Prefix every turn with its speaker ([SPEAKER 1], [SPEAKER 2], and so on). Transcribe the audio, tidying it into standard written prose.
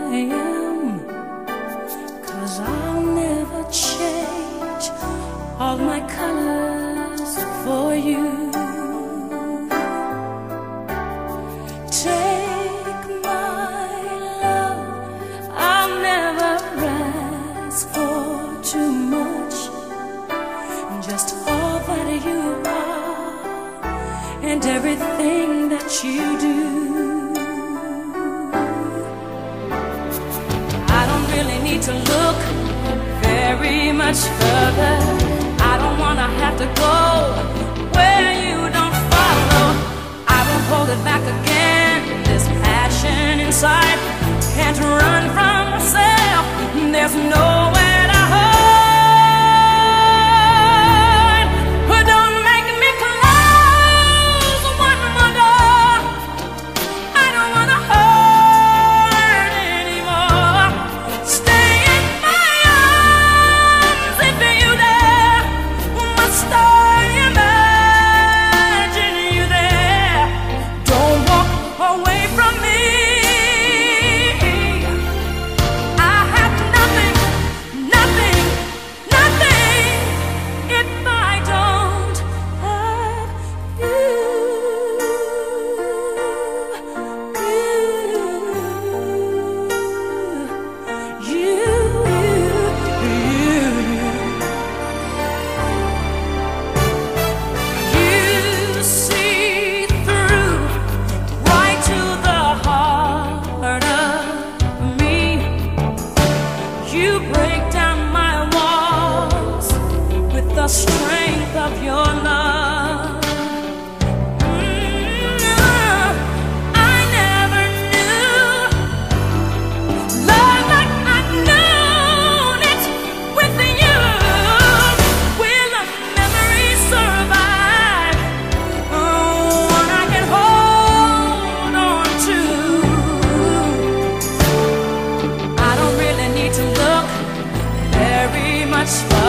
[SPEAKER 1] am, 'cause I'll never change all my colors for you. Take my love, I'll never ask for too much, just all that you are and everything that you do. I don't really need to look very much further. I don't wanna have to go where you don't follow. I won't hold it back again. This passion inside can't run from myself. There's nowhere to hide. But don't make me close one more door. I don't wanna hurt anymore. Stay in my arms if you dare. Must I imagine you there? Don't walk away from me. I have nothing, nothing, nothing if I don't have you. You see through right to the heart of me. You break down my walls with the strength of your love. I never knew love like I've known it with you. Will a memory survive? One I can hold on to. I don't really need to look very much further.